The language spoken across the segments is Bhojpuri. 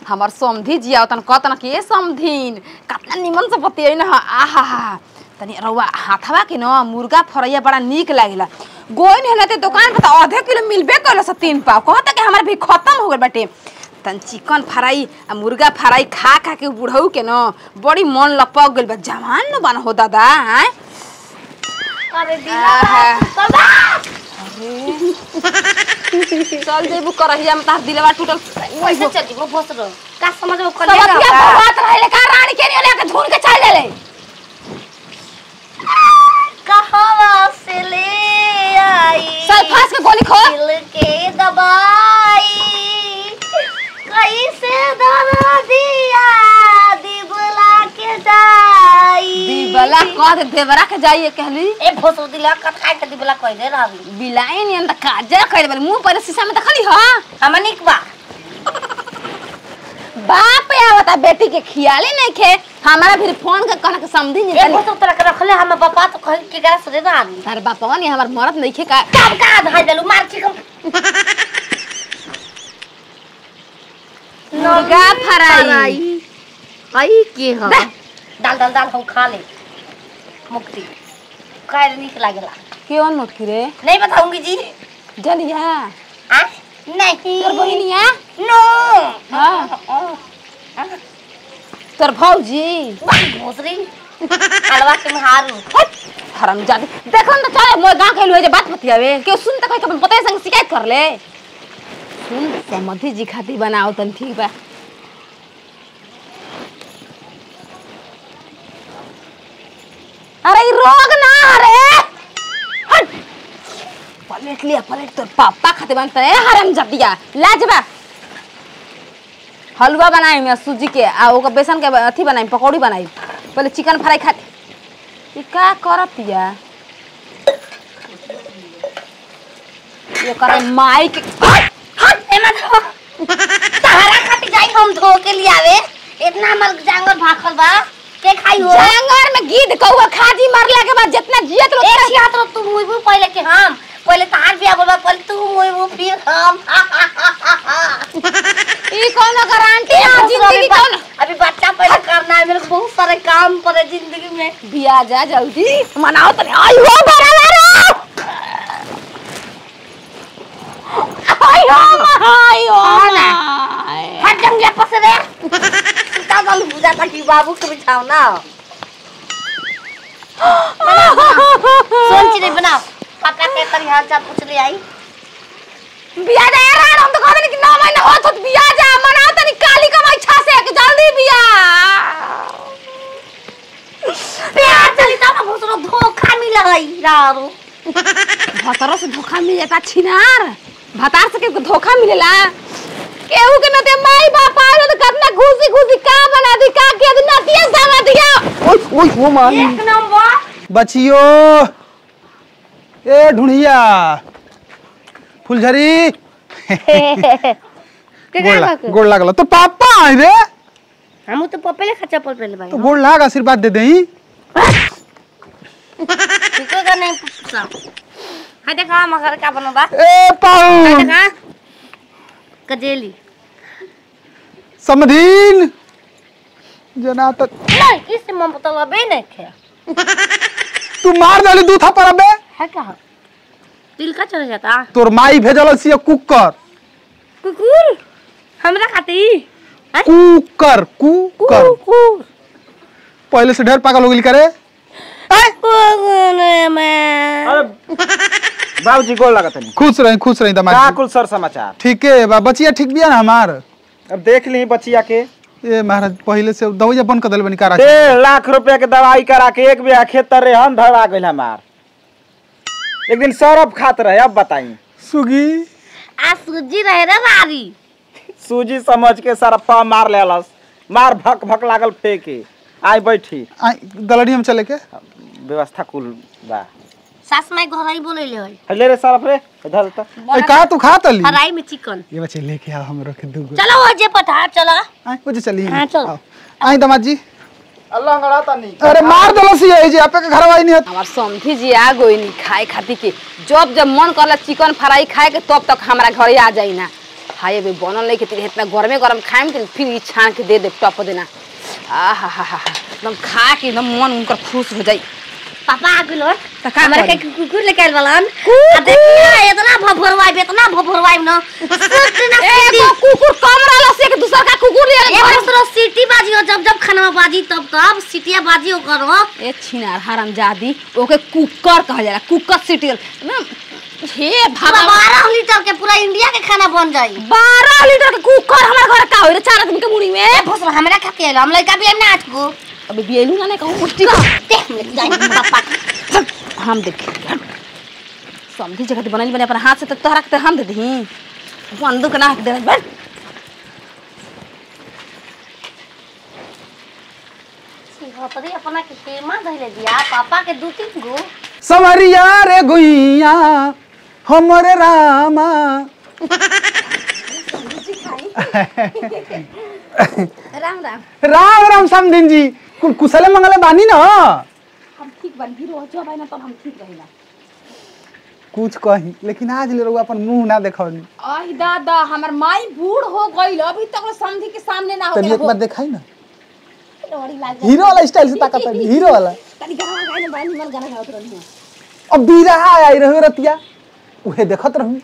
हमार समधी जी आवतन कहतन कि ए समधीन कितना निमन से बतियै न आहा तनी रउआ हाथवा के न मुर्गा फरैया बड़ा नीक लागेला गोइन है न ते दुकान पे आधे किलो मिलबे कइला से 3 पाव कहता कि हमार भी खत्म हो गइल बाटे तन चिकन फ्राई आ मुर्गा फ्राई खा खा के बुढ़ऊ के न बड़ी मन लपक गइल बा जवान न बन हो दादा हैं अरे दिला बाबा अरे चल जेबू करहिया में तार दिलवा टूटल वैसे चल वो बस रो का समझ में कलेगा सबतिया बात रहले का रानी के नहीं लेके धुन के चल देले कहां से ले आई चल फास के गोली खो दिल के दबाई कैसे दबा दिया दिबला के जाई दिबला कह दे देवरा के जाइए कहली ए भोसो दिला कठाई के दिबला कह दे रहबी बिलाई नहीं अंदर काजर कर दे मुंह पर शीशा में देखली हां हमनिक बा बाप आवता बेटी के खियाले नहीं खे हमारा फिर फोन के कहना के समझी नहीं ए भोसो तोरा के रखले हम बापा तो कह के गरा सरे ना आनी तार बापवा ने हमार मरद नहीं खे का कब का धाय देलु मार चिकन मुर्गा फ्राई आई के ह डाल डाल डाल हम खा ले मुक्ति खाए नीक लागेला केवन मुक्ति रे नहीं बताऊंगी जी जलिया आ नहीं तोर बहिनिया नो हां तोर भौजी भोसरी हलवा के हारू हरामजादी देखो न चले मोर गांव के लोग जे बात बतियावे के सुन त कहीं पता संग शिकायत कर ले सुन समधी जी खातिर बनाओ तन ठीक बा अरे रोग ना रे हट पलट लिया पलट तो पापा खातिर बनता है हरामजादिया लाजबा हलवा बनाई मैं सूजी के आ ओकर बेसन के अथी बनाई पकौड़ी बनाई पहले चिकन फ्राई खाती का करतिया ये करे माई के हट एमा तारा खाती जाई हम धो के लियावे इतना मर जांगर भाखल बा के खाई हो जांगर में गिद्ध कौवा खाजी मारला के बाद जितना जियत लो एक छिया तो तू मुइबू पहले के हम पहले तार बिया बोलबा पहले तू मुइबू फिर हम ई कौन गारंटी है जिंदगी कौन अभी बच्चा पैदा करना है मेरे को बहुत सारे काम पड़े जिंदगी में बिया जा जल्दी मनाओ तने आई हो बराबर आई हो हट जंगे पस रे सीता गल बुझा था कि बाबू के बिठाओ ना सोच रे बनाओ पापा के तरी हाल चाल पूछ ले आई बिया जा यार हम तो कहबे कि 9 महीना होत होत बिया जा मनाओ तनी काली कमाई छा से कि जल्दी बिया प्यार चली ता ना भोसरो धोखा मिला है यारो भतरो से धोखा मिल जाता छिनार भतार से के धोखा मिलेला केहू के नते माई बाप आलो तो कितना घुसी घुसी का बना दी का के दिन नतिया समा दिया ओए ओए ओ मां एक नंबर बचियो ए ढुंढिया फुलझरी गोड़ लागल तो पापा आइ रे हम तो पपले खचा पर पहले भाई तो गोड़ लाग आशीर्वाद दे देई ठीक है नहीं पूछा है देखा मगर का बनबा ए पाऊ देखा कजेली समधीन जना त नहीं किस में मतलब बे नहीं खे तू मार डाली दू था पर बे है कहा दिल का चला जाता तोर माई भेजल सी कुकर कुकुर हमरा खाती कुकर कुकर पहले से ढेर पागल हो गेली करे बाबूजी गोल लागत नहीं खुश रही दमाद का कुल सर समाचार ठीक है बा बचिया ठीक बिया ना हमार अब देख ली बचिया के ए महाराज पहले से दवाई बंद कर देल बनी कारा 1.5 लाख रुपया के दवाई करा के एक बिया खेतर रे हम धरा गइल हमार एक दिन सरफ खात रहे अब बताई सुगी आ सूजी रहे रे बारी सूजी समझ के सरफा मार लेलस मार भक भक लागल फेंके आई बैठी गलड़ी में चले के व्यवस्था कुल बा सास माई घर ही बोले ले होय ले रे सरफ रे इधर तो ए का तू खा तली फ्राई में चिकन ये बच्चे लेके आओ हम रख दूगो चलो वो जे पता चलो आई वो जे चली हां चलो आई दमाद जी अल्लाह अंगड़ाता नहीं अरे मार दलसी है जी आपे के घरवा ही नहीं हमार समधी जी आ गई नहीं खाए खाती के जब जब मन करला चिकन फ्राई खाए के तब तक हमारा घरे आ जाई ना हाय बे बनल नहीं के तेरे इतना गरमे गरम खाएम त फिर ई छान के दे दे टप देना आहा एकदम खा के एकदम मन उनकर खुश हो जाई पापा आ गेलो त का हमरा करी? के कुकुर लेके आइल बलन आ देखिए इतना भभरवाई न एगो कुकुर कम रहला से के दूसर का कुकुर ले एक दूसरा सीटी बाजी हो जब खाना बाजी तब सीटिया बाजी हो करो ए छिनार हरामजादी ओके कुकर कहल जाला कुकर सीटियल हे पूरा भगवान 12 लीटर के पूरा इंडिया के खाना बन जाई 12 लीटर के कुकर हमार घर का होय रे 4 आदमी के मुड़ी में ए भोसला हमरा खाती आइल हम लइका भी ना आज को अबे बिएलू ना कहूं मुष्टि देख ले जाई पापा हम देख समझी जगह बनल बने अपन हाथ से तो तोहरा के हम दे दी बंदूक ना दे बैठ सिंहपरी अपना के केमा धइले दिया पापा के 2-3 गो समरिया रे गुइया हमरे रामा राम राम राम राम समधिन जी कुशले मंगले बानी ना हम ठीक बन भी रोज जब ना तब हम ठीक रहिला कुछ कही लेकिन आज ले रहुआ अपन मुंह ना देखौनी आई दादा हमर माई बूढ़ हो गइल अभी तक समझी के सामने ना हो तनी गया एक बार दिखाई ना डोरी लाग हीरो वाला स्टाइल से ताकत है हीरो वाला तनी गाना गाने बानी मन गाना गावत रहनी है अब बीरा आई रहो रतिया उहे देखत रहूं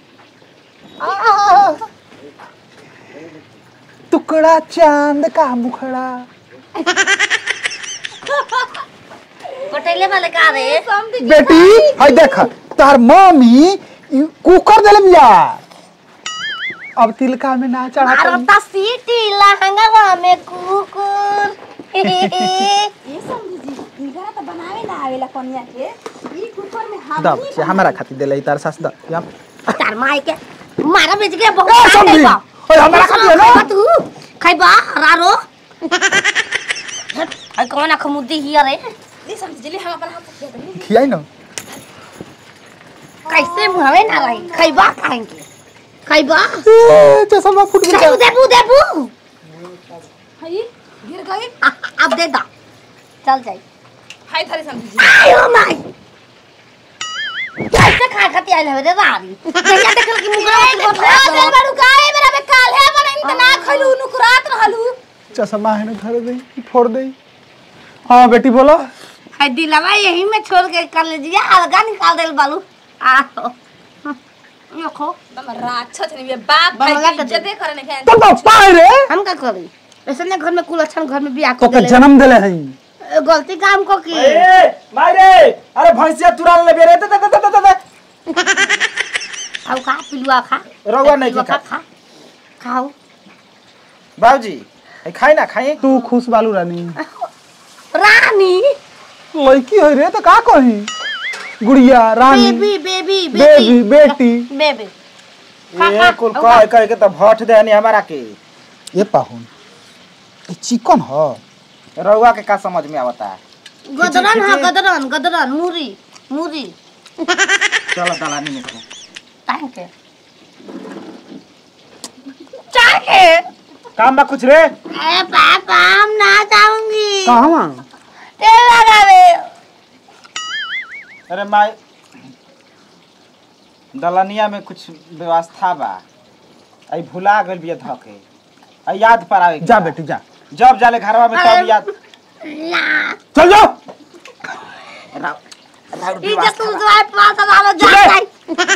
टुकड़ा चांद का मुखड़ा पटेले वाले का रे बेटी हाय देख तार मम्मी कुकर देलम यार अब तिलका में ना चढ़ा मारता सीटी लहंगा में कुकुर ये समझी जी इधर तो बनावे ना आवेला कन्या के ई कुकर में हम दब से हमरा खातिर देले तार सास द तार माई के मारा बेच के ए बहुत समझी ओए हमरा खातिर ना तू खाइबा रारो आई कौन खमुदी हिया रे ये समझी जी हम अपन हाथ से दे दी खियाई ना कैसे मुहावे ना रही खाइबा खाएंगे खाइबा ए चश्मा फूट गया देबू हाय गिर गई अब दे दा चल जाई हाय थारे समझी जी आयो माई कैसे खा खाती आइल हवे रे रारी कहिया देखल कि मुगरा दे बड़ू काहे मेरा बे काल है बनई त ना खइलू नुकुरात रहलू चश्मा है ना धर दे फोड़ दे हां बेटी बोलो हाय दिलवा यही में छोड़ के कर ले जिया अलगा निकाल देल बालू आ यो खो तुम राक्षस नहीं बाप बंगला भाई के इज्जत दे करे नहीं तो पापा रे हम का करी ऐसे ने घर में कुल अच्छा घर में बियाह तो कर के देले जन्म देले हई गलती काम को की ए मारे अरे भैंसिया तुरान ले बेरे त खाओ खा पिलुआ खा रउआ नहीं पिलुआ खा खा खाओ बाबूजी खाई ना खाई तू खुश बालू रानी रानी लड़की है रे तो का कही गुड़िया रानी बेबी बेटी बेबी ये कुल कह के त भट देनी हमरा के ये पाहुन ये चिकन ह रउआ के का समझ में आवता गदरन हा गदरन मुरी चलो दलानी में से टाइम के चाहे काम बा कुछ रे ए पापा हम ना जाऊंगी कहवा तेल लगावे अरे माई दलनिया में कुछ व्यवस्था बा आई भुला गइल बिया धके आई याद पर आवे जा बेटी जा जब जाले घरवा में तब याद ला चल जाओ इज्जत तू जो पास वाला जा जाई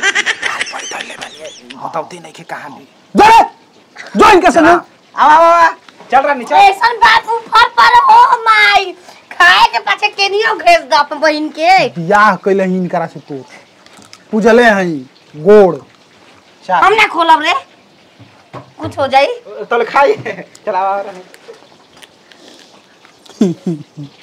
बताओ नहीं के कहानी जा रे जो इनके संग आ चल रानी चल ऐसन बाबू फर पर हो माई खाए के पाछे केनियो घेस द अपन बहिन के बियाह कइले हिन करा से तू पूजले हई गोड़ चल हम ना खोलब रे कुछ हो जाई तल खाई चल आ रानी